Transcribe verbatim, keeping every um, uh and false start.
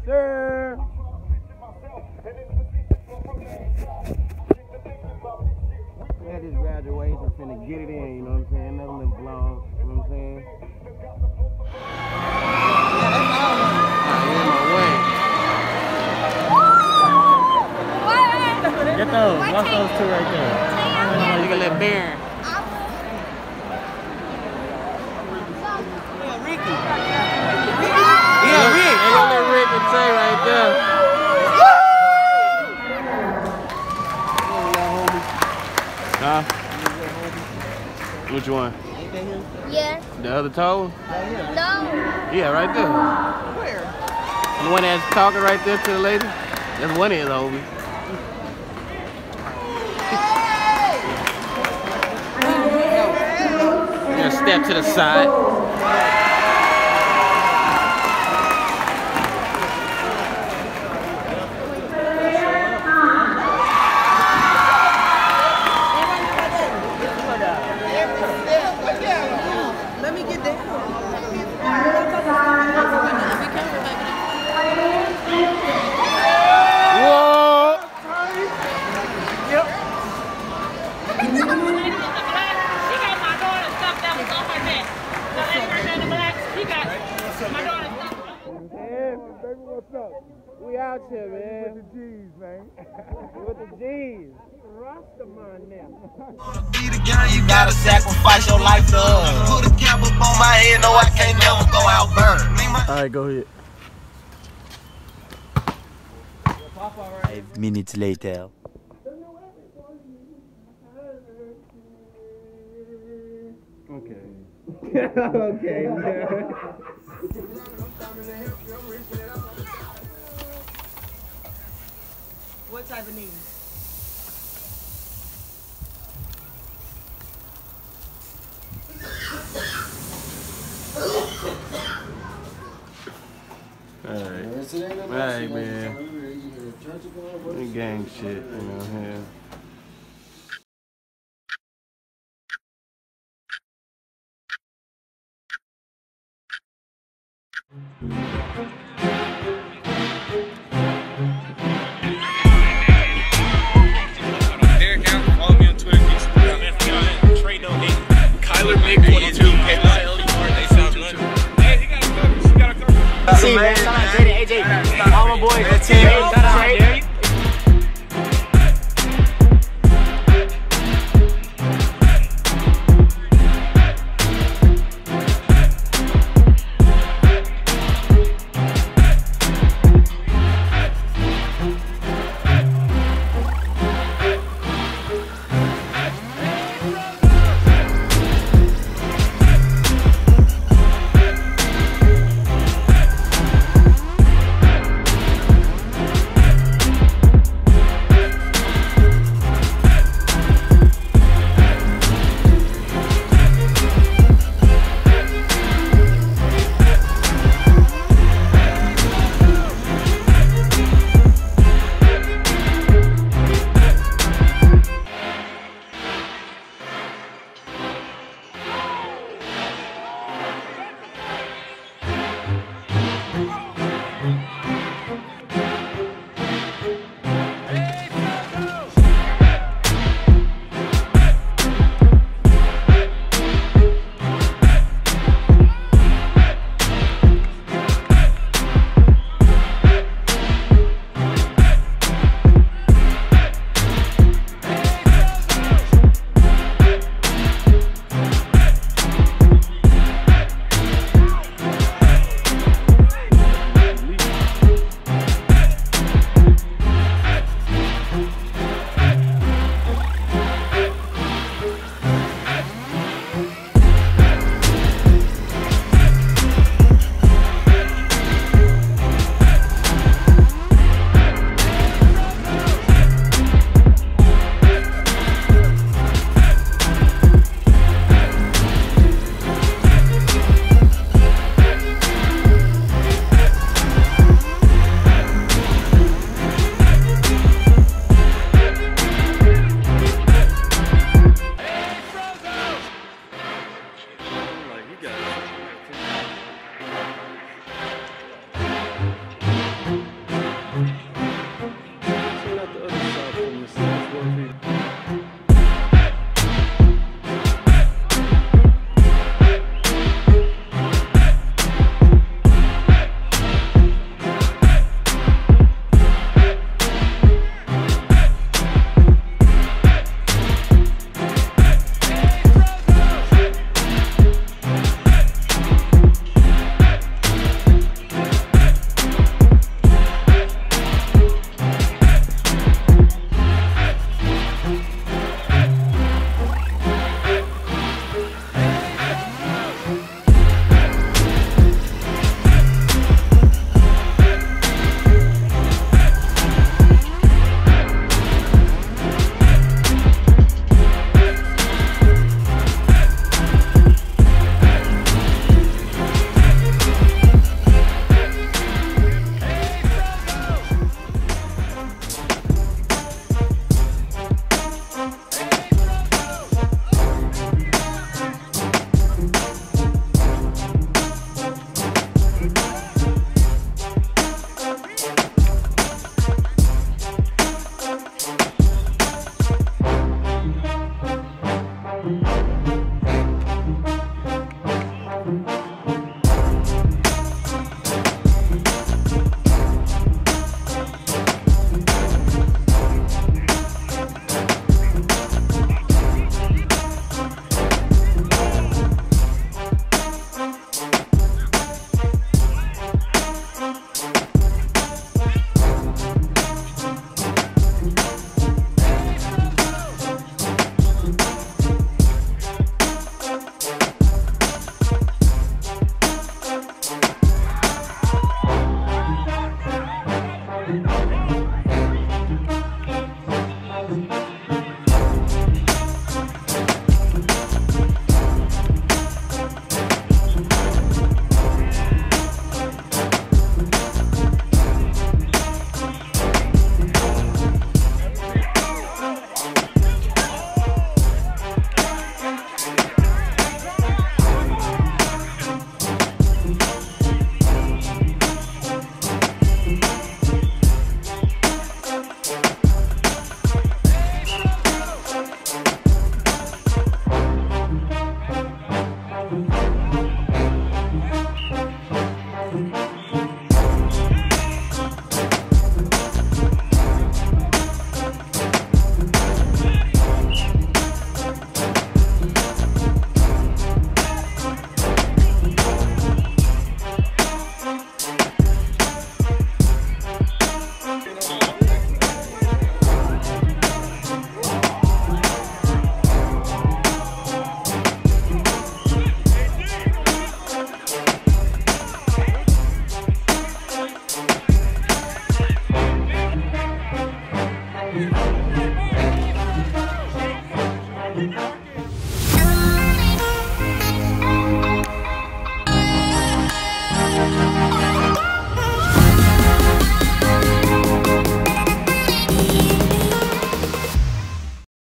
sir. At this graduation, finna get it in, you know what I'm saying? Another little vlog, you know what I'm saying? Get those. Watch those two right there. You can let Baron. Yeah, Ricky. Yeah, Rick. You can let Rick and Tay right there. Huh? Which one? Yeah. The other toe? No. Yeah, right there. Where? The one that's talking right there to the lady? That's one is Obi. Just step to the side. Let me get that. Whoa! Yep. She got my daughter stuff that was on her neck. So they were in the black. She got my daughter stuff. Yeah, baby, what's up? We out here, man. With the G's, man. With the G's. Rastaman now. Be the gun, you gotta sacrifice your life to us. Put a cap up on my head, no, I can't never go out burn. Alright, go ahead. Five minutes later. Okay. Okay, man. What type of needle? Alright. Alright, man. Gang shit, you know, yeah.